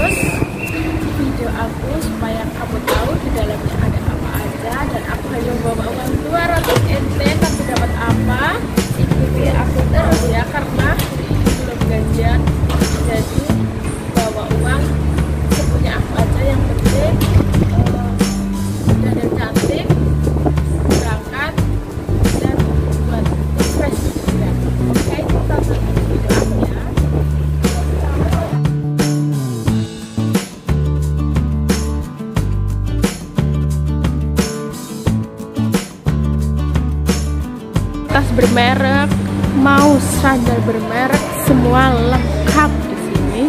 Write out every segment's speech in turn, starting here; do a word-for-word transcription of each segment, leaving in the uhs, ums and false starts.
terus video aku supaya kamu tahu di dalamnya ada apa aja, dan aku hanya membawa uang dua ratus ente, tapi dapat apa ikuti aku terus ya, karena ini belum gajian. Jadi bawa uang sepunya aku aja, yang penting uh, dan cantik, berangkat dan buat fresh ya. Oke, kita lanjut video aku ya. Tas bermerek, mau sandal bermerek, semua lengkap di sini.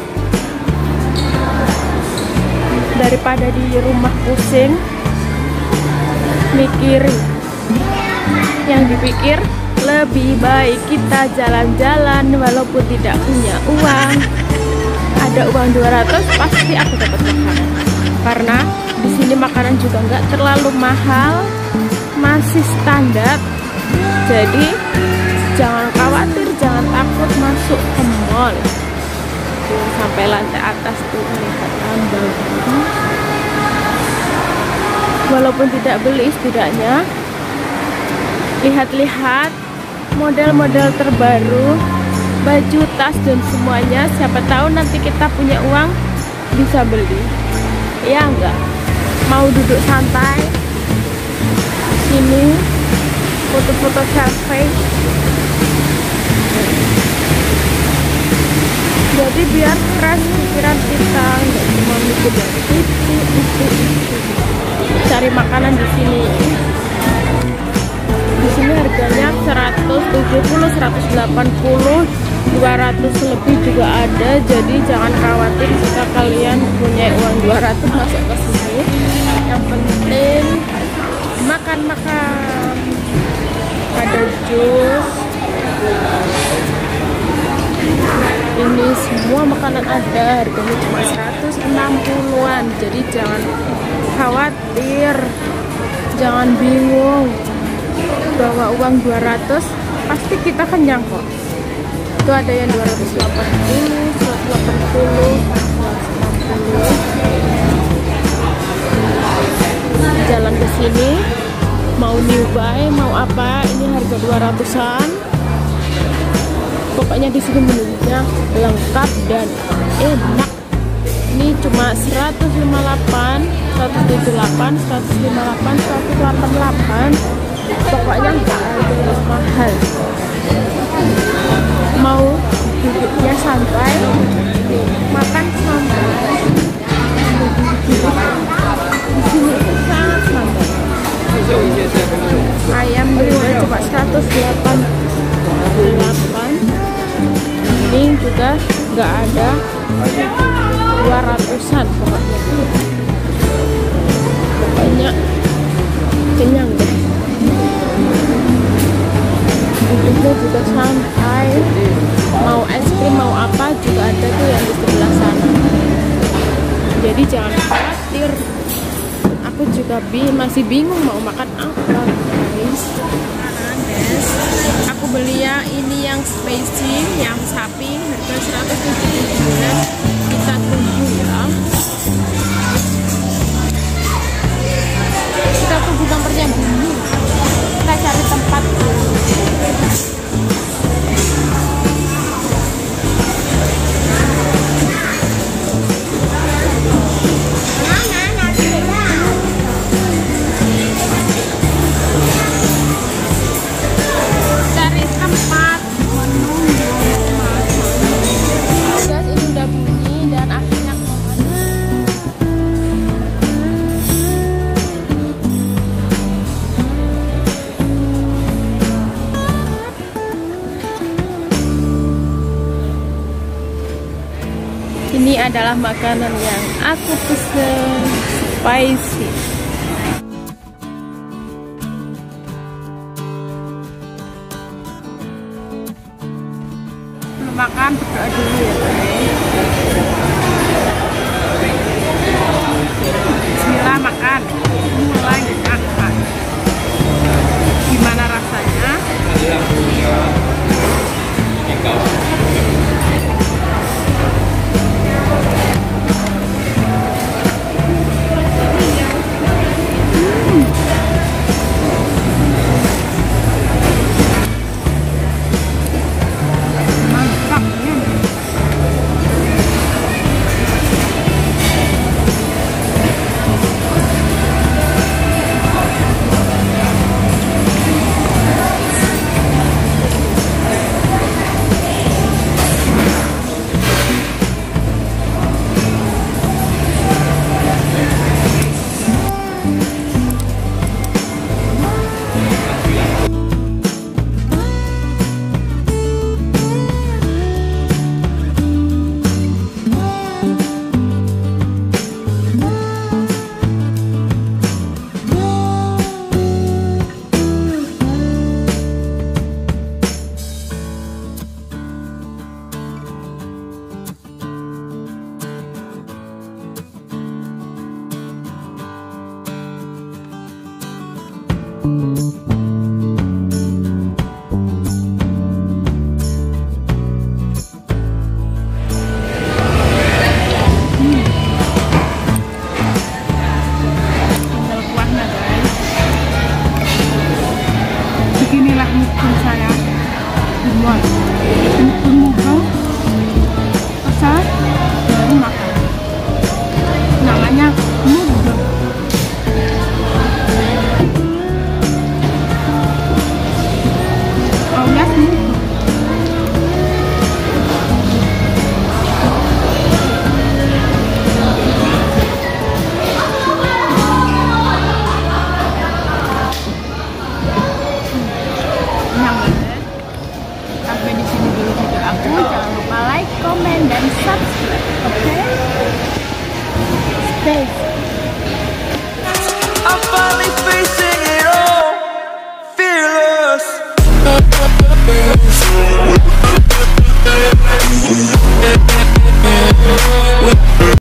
Daripada di rumah pusing mikirin, yang dipikir lebih baik kita jalan-jalan walaupun tidak punya uang. Ada uang dua ratus pasti aku dapat makanan, karena di sini makanan juga nggak terlalu mahal, masih standar. Jadi jangan khawatir, jangan takut masuk ke mall. Tuh, sampai lantai atas tuh lihat bagus. Walaupun tidak beli, setidaknya lihat-lihat model-model terbaru, baju, tas dan semuanya. Siapa tahu nanti kita punya uang bisa beli. Ya enggak? Mau duduk santai sini, foto-foto selfie. Jadi biar fresh pikiran kita, nggak cuma mikir dari itu, itu, itu. Cari makanan di sini. Di sini harganya seratus tujuh puluh, seratus delapan puluh, dua ratus lebih juga ada. Jadi jangan khawatir jika kalian punya uang dua ratus masuk ke sini. Yang penting makan-makan. Ada jus, ini semua makanan ada, harganya cuma seratus enam puluhan. Jadi jangan khawatir, jangan bingung, bawa uang dua ratus pasti kita kenyang kok. Itu ada yang dua ratus delapan puluh, seratus delapan puluh, seratus enam puluh. Jalan ke sini mau new buy, mau apa, ini harga dua ratusan. Pokoknya di sini menunya lengkap dan enak. Ini cuma seratus lima puluh delapan, seratus tujuh puluh delapan, seratus lima puluh delapan, seratus delapan puluh delapan. Pokoknya nggak ada yang mahal. Mau duduknya santai, makan santai. Di sini itu sangat santai. Ayam belinya cuma seratus delapan puluh delapan. Ini juga nggak ada dua ratusan pokoknya. Pokoknya kenyang deh. Duduknya juga santai. Mau es krim mau apa juga ada tuh yang di sebelah sana. Jadi jangan khawatir. Aku juga bi masih bingung mau makan apa, guys. Aku beli ya ini yang spicy, yang sapi, harga seratus tujuh puluh sembilan. Kita tunggu ya. Kita tunggu nomornya dulu. Kita cari tempat. Ini adalah makanan yang aku pesen, spicy. Belum makan, berdoa dulu ya. Bismillah, makan. Mulai makan. Gimana rasanya? Beginilah mukul saya di mall. Mukul mukul pesan baru makan. Namanya mukul. Alias mukul. Sampai di sini dulu video aku. Jangan lupa like, comment, dan subscribe. Oke? Okay? Stay